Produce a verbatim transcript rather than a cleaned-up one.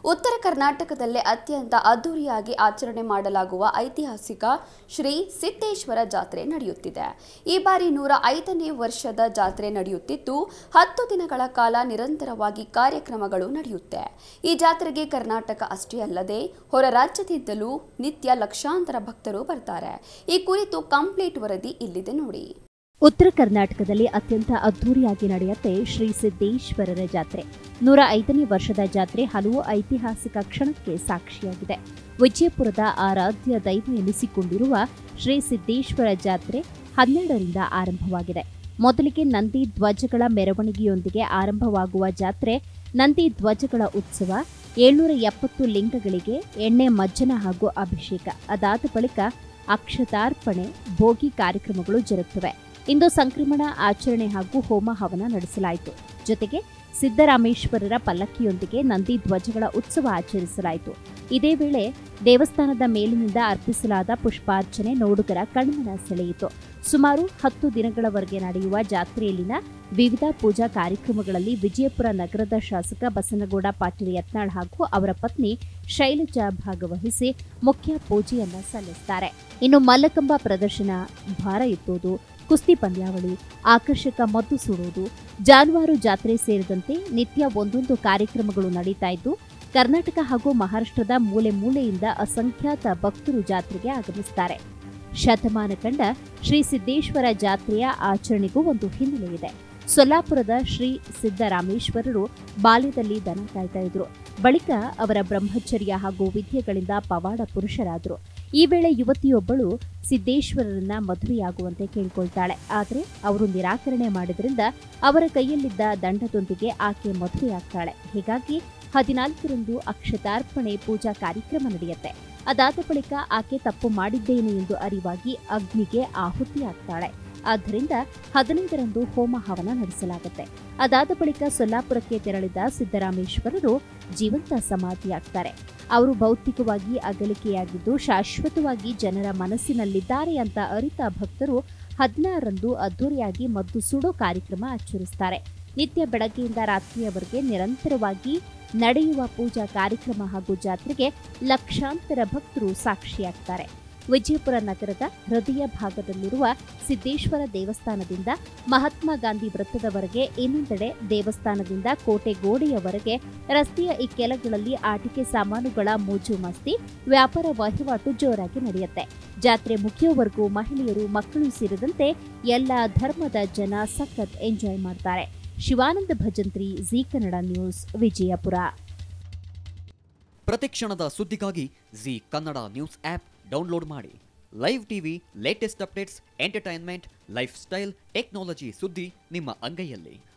ಉತ್ತರ ಕರ್ನಾಟಕದಲ್ಲೇ ಅತ್ಯಂತ ಅದ್ದೂರಿಯಾಗಿ ಆಚರಣೆ ಮಾಡಲಾಗುವ ಐತಿಹಾಸಿಕ ಶ್ರೀ ಸಿದ್ದೇಶ್ವರ ಜಾತ್ರೆ ನಡೆಯುತ್ತಿದೆ. ಈ ಬಾರಿ ನೂರ ಐದನೇ ವರ್ಷದ ಜಾತ್ರೆ ನಡೆಯುತ್ತಿದ್ದು ಹತ್ತು ದಿನಗಳ ಕಾಲ ನಿರಂತರವಾಗಿ ಕಾರ್ಯಕ್ರಮಗಳು ನಡೆಯುತ್ತೆ. ಈ ಜಾತ್ರೆಗೆ ಕರ್ನಾಟಕ ಅಷ್ಟೇ ಅಲ್ಲದೆ ಹೊರ ರಾಜ್ಯದಿಂದಲೂ ನಿತ್ಯ ಲಕ್ಷಾಂತರ ಭಕ್ತರು ಬರ್ತಾರೆ. ಈ ಕುರಿತು ಕಂಪ್ಲೀಟ್ ವರದಿ ಇಲ್ಲಿದೆ ನೋಡಿ. ಉತ್ತರ ಕರ್ನಾಟಕದಲ್ಲಿ ಅತ್ಯಂತ ಅದ್ದೂರಿಯಾಗಿ ನಡೆಯುತ್ತೆ ಶ್ರೀ ಸಿದ್ದೇಶ್ವರರ ಜಾತ್ರೆ. ನೂರ ಐದನೇ ವರ್ಷದ ಜಾತ್ರೆ ಹಲವು ಐತಿಹಾಸಿಕ ಕ್ಷಣಕ್ಕೆ ಸಾಕ್ಷಿಯಾಗಿದೆ. ವಿಜಯಪುರದ ಆರಾಧ್ಯ ದೈವ ಎನಿಸಿಕೊಂಡಿರುವ ಶ್ರೀ ಸಿದ್ದೇಶ್ವರ ಜಾತ್ರೆ ಹನ್ನೆರಡರಿಂದ ಆರಂಭವಾಗಿದೆ. ಮೊದಲಿಗೆ ನಂದಿ ಧ್ವಜಗಳ ಮೆರವಣಿಗೆಯೊಂದಿಗೆ ಆರಂಭವಾಗುವ ಜಾತ್ರೆ ನಂದಿ ಧ್ವಜಗಳ ಉತ್ಸವ, ಏಳ್ನೂರ ಎಪ್ಪತ್ತು ಲಿಂಗಗಳಿಗೆ ಎಣ್ಣೆ ಮಜ್ಜನ ಹಾಗೂ ಅಭಿಷೇಕ, ಅದಾದ ಬಳಿಕ ಅಕ್ಷತಾರ್ಪಣೆ, ಭೋಗಿ ಕಾರ್ಯಕ್ರಮಗಳು ಜರುಗುತ್ತವೆ. ಇಂದು ಸಂಕ್ರಮಣ ಆಚರಣೆ ಹಾಗೂ ಹೋಮ ಹವನ ನಡೆಸಲಾಯಿತು. ಜೊತೆಗೆ ಸಿದ್ದರಾಮೇಶ್ವರರ ಪಲ್ಲಕ್ಕಿಯೊಂದಿಗೆ ನಂದಿ ಧ್ವಜಗಳ ಉತ್ಸವ ಆಚರಿಸಲಾಯಿತು. ಇದೇ ವೇಳೆ ದೇವಸ್ಥಾನದ ಮೇಲಿನಿಂದ ಅರ್ಪಿಸಲಾದ ಪುಷ್ಪಾರ್ಚನೆ ನೋಡುಗರ ಕಣ್ಮನ ಸೆಳೆಯಿತು. ಸುಮಾರು ಹತ್ತು ದಿನಗಳವರೆಗೆ ನಡೆಯುವ ಜಾತ್ರೆಯಲ್ಲಿನ ವಿವಿಧ ಪೂಜಾ ಕಾರ್ಯಕ್ರಮಗಳಲ್ಲಿ ವಿಜಯಪುರ ನಗರದ ಶಾಸಕ ಬಸನಗೌಡ ಪಾಟೀಲ್ ಯತ್ನಾಳ್ ಹಾಗೂ ಅವರ ಪತ್ನಿ ಶೈಲಜಾ ಭಾಗವಹಿಸಿ ಮುಖ್ಯ ಪೂಜೆಯನ್ನ ಸಲ್ಲಿಸುತ್ತಾರೆ. ಇನ್ನು ಮಲ್ಲಕಂಬ ಪ್ರದರ್ಶನ, ಭಾರ ಎತ್ತುವುದು, ಕುಸ್ತಿ ಪಂದ್ಯಾವಳಿ, ಆಕರ್ಷಕ ಮದ್ದು ಸುಡುವುದು, ಜಾನುವಾರು ಜಾತ್ರೆ ಸೇರಿದಂತೆ ನಿತ್ಯ ಒಂದೊಂದು ಕಾರ್ಯಕ್ರಮಗಳು ನಡೀತಾ ಇದ್ದು ಕರ್ನಾಟಕ ಹಾಗೂ ಮಹಾರಾಷ್ಟ್ರದ ಮೂಲೆ ಮೂಲೆಯಿಂದ ಅಸಂಖ್ಯಾತ ಭಕ್ತರು ಜಾತ್ರೆಗೆ ಆಗಮಿಸುತ್ತಾರೆ. ಶತಮಾನ ಕಂಡ ಶ್ರೀ ಸಿದ್ದೇಶ್ವರ ಜಾತ್ರೆಯ ಆಚರಣೆಗೂ ಒಂದು ಹಿನ್ನೆಲೆ ಇದೆ. ಸೊಲ್ಲಾಪುರದ ಶ್ರೀ ಸಿದ್ದರಾಮೇಶ್ವರರು ಬಾಲ್ಯದಲ್ಲಿ ದನ ಕಾಯ್ತಾ ಇದ್ರು. ಬಳಿಕ ಅವರ ಬ್ರಹ್ಮಚರ್ಯ ಹಾಗೂ ವಿದ್ಯೆಗಳಿಂದ ಪವಾಡ ಪುರುಷರಾದರು. ಈ ವೇಳೆ ಯುವತಿಯೊಬ್ಬಳು ಸಿದ್ದೇಶ್ವರರನ್ನ ಮದುವೆಯಾಗುವಂತೆ ಕೇಳಿಕೊಳ್ತಾಳೆ. ಆದರೆ ಅವರು ನಿರಾಕರಣೆ ಮಾಡಿದ್ರಿಂದ ಅವರ ಕೈಯಲ್ಲಿದ್ದ ದಂಡದೊಂದಿಗೆ ಆಕೆ ಮದುವೆಯಾಗ್ತಾಳೆ. ಹೀಗಾಗಿ ಹದಿನಾಲ್ಕರಂದು ಅಕ್ಷತಾರ್ಪಣೆ ಪೂಜಾ ಕಾರ್ಯಕ್ರಮ ನಡೆಯುತ್ತೆ. ಅದಾದ ಬಳಿಕ ಆಕೆ ತಪ್ಪು ಮಾಡಿದ್ದೇನೆ ಎಂದು ಅರಿವಾಗಿ ಅಗ್ನಿಗೆ ಆಹುತಿಯಾಗ್ತಾಳೆ. ಆದ್ದರಿಂದ ಹದಿನೈದರಂದು ಹೋಮ ಹವನ ನಡೆಸಲಾಗುತ್ತೆ. ಅದಾದ ಬಳಿಕ ಸೊಲ್ಲಾಪುರಕ್ಕೆ ತೆರಳಿದ ಸಿದ್ದರಾಮೇಶ್ವರರು ಜೀವಂತ ಸಮಾಧಿಯಾಗ್ತಾರೆ. ಅವರು ಭೌತಿಕವಾಗಿ ಅಗಲಿಕೆಯಾಗಿದ್ದು ಶಾಶ್ವತವಾಗಿ ಜನರ ಮನಸ್ಸಿನಲ್ಲಿದ್ದಾರೆ ಅಂತ ಅರಿತ ಭಕ್ತರು ಹದಿನಾರರಂದು ಅದ್ದೂರಿಯಾಗಿ ಮದ್ದು ಸುಡೋ ಕಾರ್ಯಕ್ರಮ ಆಚರಿಸುತ್ತಾರೆ. ನಿತ್ಯ ಬೆಳಗ್ಗೆಯಿಂದ ರಾತ್ರಿಯವರೆಗೆ ನಿರಂತರವಾಗಿ ನಡೆಯುವ ಪೂಜಾ ಕಾರ್ಯಕ್ರಮ ಹಾಗೂ ಜಾತ್ರೆಗೆ ಲಕ್ಷಾಂತರ ಭಕ್ತರು ಸಾಕ್ಷಿಯಾಗ್ತಾರೆ. ವಿಜಯಪುರ ನಗರದ ಹೃದಯ ಭಾಗದಲ್ಲಿರುವ ಸಿದ್ದೇಶ್ವರ ದೇವಸ್ಥಾನದಿಂದ ಮಹಾತ್ಮ ಗಾಂಧಿ ವೃತ್ತದವರೆಗೆ, ಇನ್ನೊಂದೆಡೆ ದೇವಸ್ಥಾನದಿಂದ ಕೋಟೆ ಗೋಡೆಯವರೆಗೆ ರಸ್ತೆಯ ಈ ಕೆಲಗಳಲ್ಲಿ ಆಟಿಕೆ ಸಾಮಾನುಗಳ ಮೋಜು ಮಸ್ತಿ, ವ್ಯಾಪಾರ ವಹಿವಾಟು ಜೋರಾಗಿ ನಡೆಯುತ್ತೆ. ಜಾತ್ರೆ ಮುಗಿಯೋವರೆಗೂ ಮಹಿಳೆಯರು, ಮಕ್ಕಳು ಸೇರಿದಂತೆ ಎಲ್ಲ ಧರ್ಮದ ಜನ ಸಖತ್ ಎಂಜಾಯ್ ಮಾಡ್ತಾರೆ. Shivananda Bhajantri, Zee Kannada news, Vijayapura. ಪ್ರತಿಕ್ಷಣದ ಸುದ್ದಿಗಾಗಿ Zee Kannada news app download ಮಾಡಿ. Live TV, latest updates, entertainment, lifestyle, technology ಸುದ್ದಿ ನಿಮ್ಮ ಅಂಗೈಯಲ್ಲಿ.